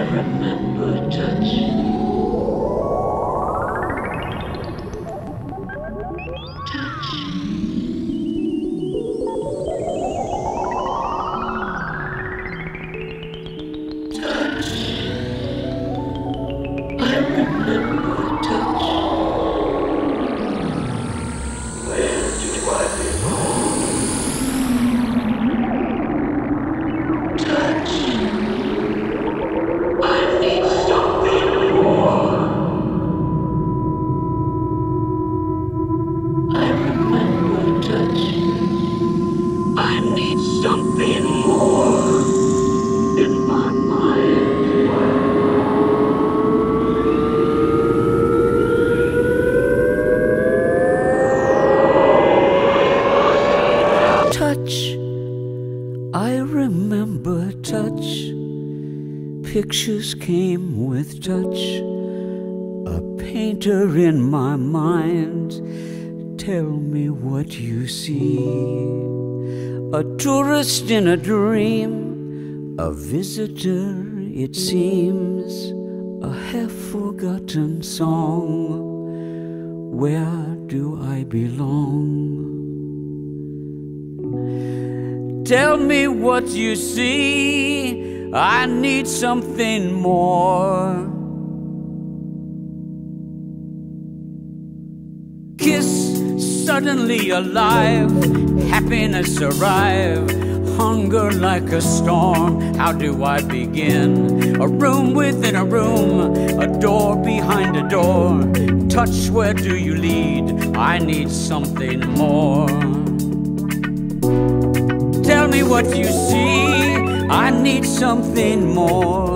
remember touch. Something more in my mind. Touch, I remember touch. Pictures came with touch. A painter in my mind. Tell me what you see. A tourist in a dream, a visitor it seems, a half-forgotten song. Where do I belong? Tell me what you see, I need something more. Kiss, suddenly alive, happiness arrive, hunger like a storm. How do I begin? A room within a room, a door behind a door. Touch, where do you lead? I need something more. Tell me what you see, I need something more.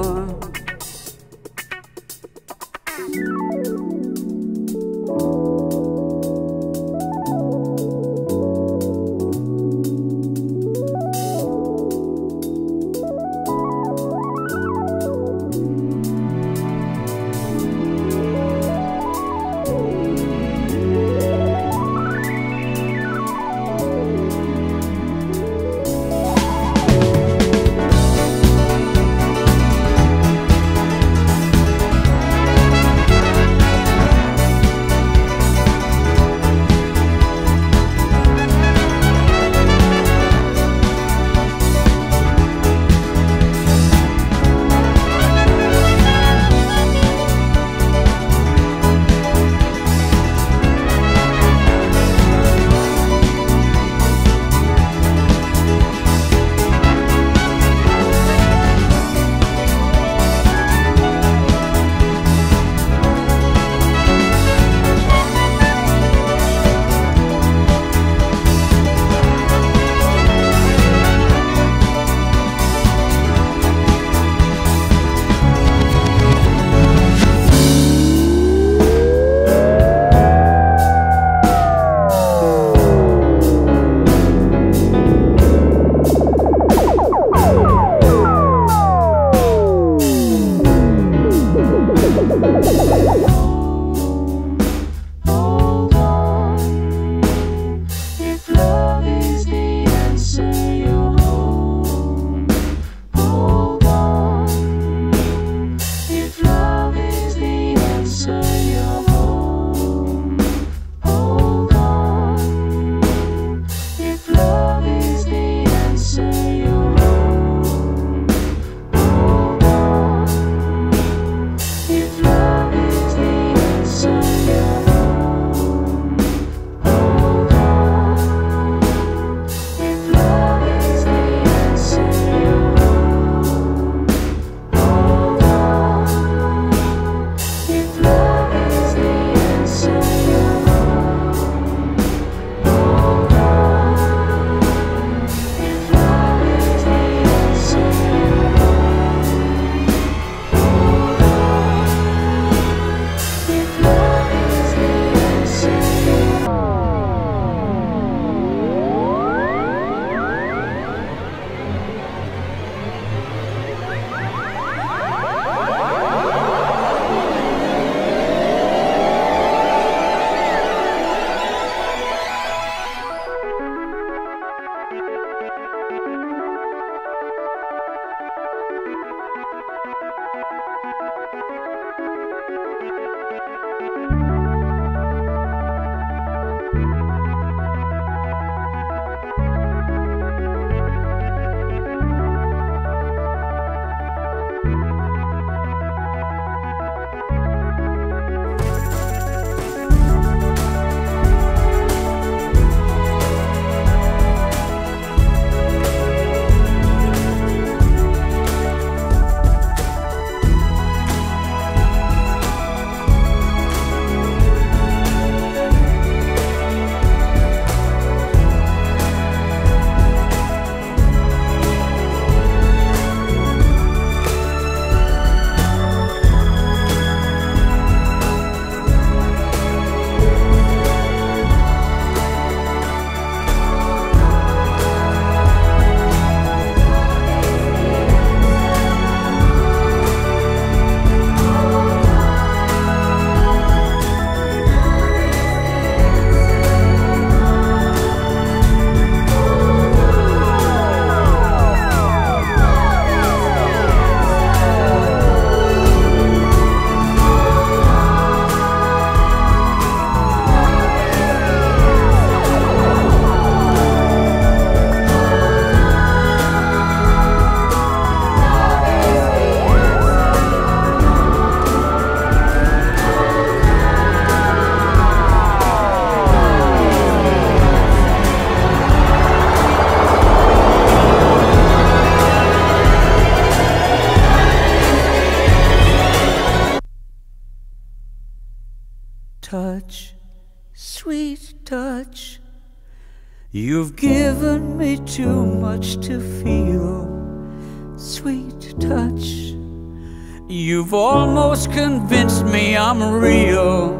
sweet touch. You've given me too much to feel, sweet touch. You've almost convinced me I'm real.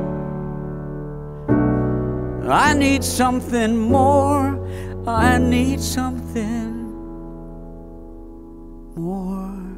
I need something more, I need something more.